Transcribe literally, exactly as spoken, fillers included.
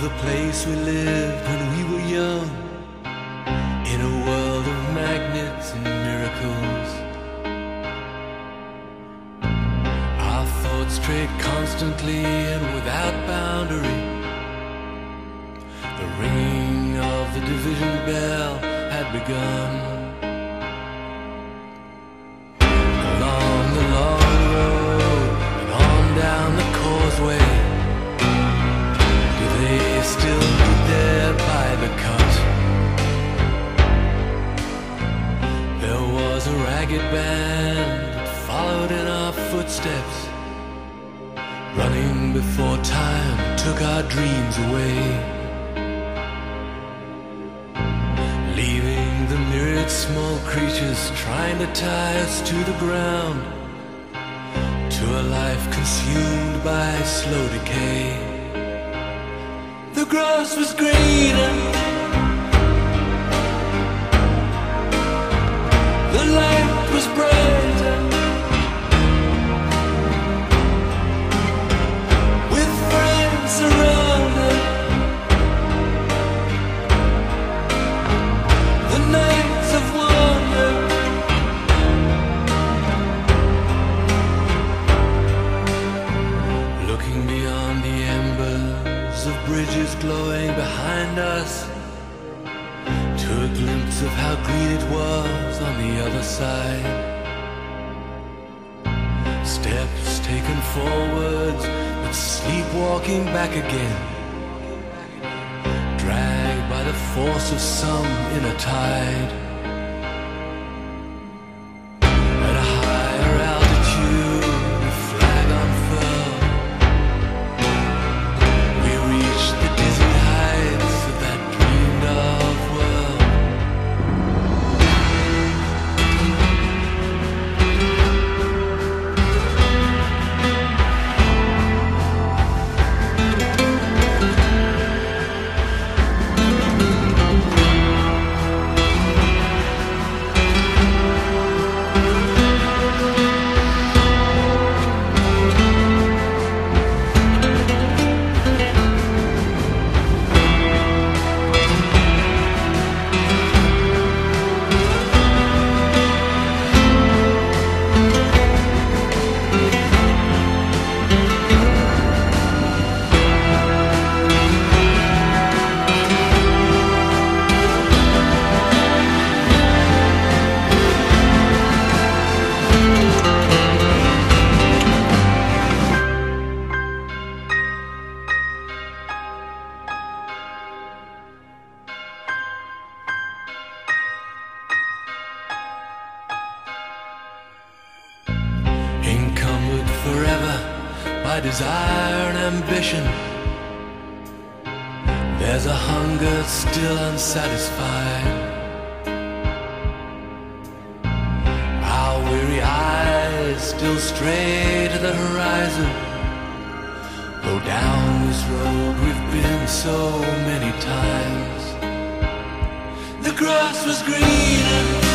the place we lived when we were young, in a world of magnets and miracles. Our thoughts strayed constantly and without boundary. The ringing of the division bell had begun. Along the long road and on down the causeway, do they still meet there by the cut? There was a ragged band that followed in our footsteps, running before time took our dreams away, leaving the myriad small creatures trying to tie us to the ground, to a life consumed by slow decay. The grass was greener, the light was brighter, with friends around us. The nights of wonder, looking beyond the embers of bridges glowing behind us, to a glimpse of how green it was on the other side. Steps taken forwards, but sleepwalking back again, dragged by the force of some inner tide. At a higher altitude, a flag unfurled, we reached the dizzy heights of that dreamed of world. Encumbered forever by desire and ambition, there's a hunger still unsatisfied. Our weary eyes still stray to the horizon, though down this road we've been so many times. The grass was greener,